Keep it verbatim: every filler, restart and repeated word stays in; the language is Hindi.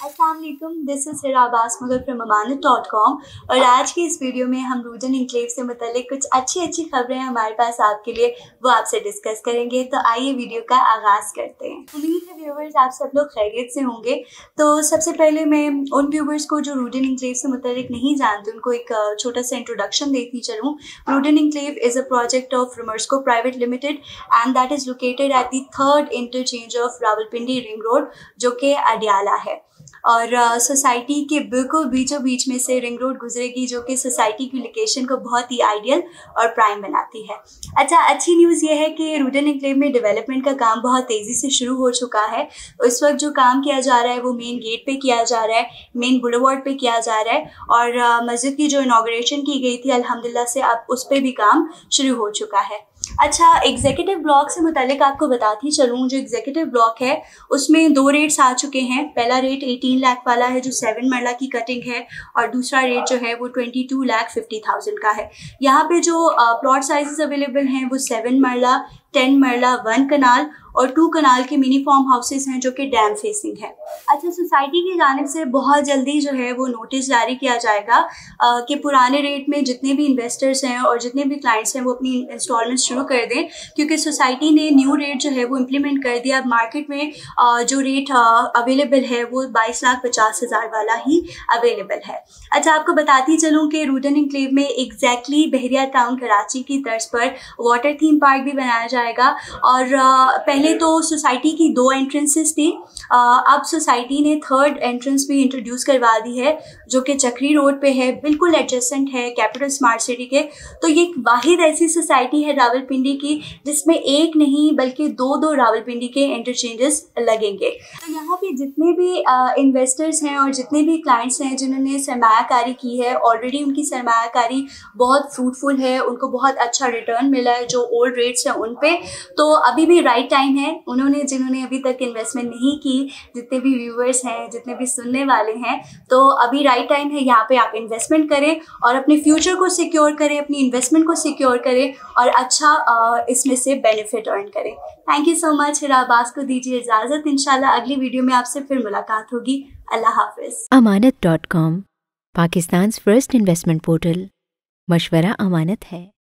अस्सलाम वालेकुम, this is Hira Abbas Mughal from Amanat dot com. और आज की इस वीडियो में हम रूडन एन्क्लेव से मुतल्लिक कुछ अच्छी अच्छी खबरें हमारे पास आपके लिए, वो आपसे डिस्कस करेंगे। तो आइए वीडियो का आगाज़ करते हैं। उम्मीद है व्यूवर्स आप सब लोग खैरियत से होंगे। तो सबसे पहले मैं उन व्यूवर्स को जो रूडन एन्क्लेव से मुतल्लिक नहीं जानते उनको एक छोटा सा इंट्रोडक्शन देती चलूँ। Rudn enclave is a project of रमर्सको private limited and that is located at the third interchange of Rawalpindi ring road, जो कि अडियाला है। और सोसाइटी uh, के बिल्कुल बीचों बीच में से रिंग रोड गुजरेगी, जो कि सोसाइटी की लोकेशन को बहुत ही आइडियल और प्राइम बनाती है। अच्छा, अच्छी न्यूज़ ये है कि रूडन एन्क्लेव में डेवलपमेंट का काम बहुत तेज़ी से शुरू हो चुका है। इस वक्त जो काम किया जा रहा है वो मेन गेट पे किया जा रहा है, मेन बुलेवार्ड पे किया जा रहा है। और uh, मस्जिद की जो इनॉग्रेशन की गई थी अल्हम्दुलिल्लाह से अब उस पर भी काम शुरू हो चुका है। अच्छा, एग्जीक्यूटिव ब्लॉक से मुतालिक आपको बताती चलूँ, जो एग्जीक्यूटिव ब्लॉक है उसमें दो रेट्स आ चुके हैं। पहला रेट अठारह लाख वाला है जो सेवन मरला की कटिंग है, और दूसरा रेट जो है वो बाईस लाख फिफ्टी थाउजेंड का है। यहाँ पे जो प्लॉट साइजेस अवेलेबल हैं वो सेवन मरला, टेन मरला, वन कनाल और टू कनाल के मिनी फार्म हाउसेस हैं जो कि डैम फेसिंग है। अच्छा, सोसाइटी की जानिब से बहुत जल्दी जो है वो नोटिस जारी किया जाएगा आ, कि पुराने रेट में जितने भी इन्वेस्टर्स हैं और जितने भी क्लाइंट्स हैं वो अपनी इंस्टॉलमेंट शुरू कर दें, क्योंकि सोसाइटी ने न्यू रेट जो है वो इम्प्लीमेंट कर दिया। अब मार्केट में आ, जो रेट अवेलेबल है वो बाईस लाख पचास हज़ार वाला ही अवेलेबल है। अच्छा, आपको बताती चलूँ कि रूडन एन्क्लेव में एग्जैक्टली बहरिया टाउन कराची की तर्ज पर वाटर थीम पार्क भी बनाया जाएगा। और आ, पहले पहले तो सोसाइटी की दो एंट्रेंसेस थी, अब सोसाइटी ने थर्ड एंट्रेंस भी इंट्रोड्यूस करवा दी है, जो कि चक्री रोड पे है, बिल्कुल एडजेसेंट है कैपिटल स्मार्ट सिटी के। तो ये एक वाहिद ऐसी सोसाइटी है रावलपिंडी की जिसमें एक नहीं बल्कि दो दो रावलपिंडी के इंटरचेंजेस लगेंगे। तो यहाँ पे जितने भी इन्वेस्टर्स हैं और जितने भी क्लाइंट्स हैं जिन्होंने सरमायाकारी की है, ऑलरेडी उनकी सरमायाकारी बहुत फ्रूटफुल है, उनको बहुत अच्छा रिटर्न मिला है जो ओल्ड रेट्स हैं उन पे। तो अभी भी राइट टाइम है। उन्होंने जिन्होंने अभी तक इन्वेस्टमेंट नहीं की, जितने भी व्यूअर्स हैं, जितने भी सुनने वाले हैं, तो अभी राइट टाइम है। यहाँ पे आप इन्वेस्टमेंट करें और अपने फ्यूचर को सिक्योर करें, अपनी इन्वेस्टमेंट को सिक्योर करें और अच्छा इसमें से बेनिफिट अर्न करें। Thank you so much. Hira Abbas को दीजिए इजाज़त। इंशाल्लाह अगली वीडियो में आपसे फिर मुलाकात होगी। अल्लाह हाफिज़। Amanat dot com, Pakistan first investment portal. मशवरा अमानत है।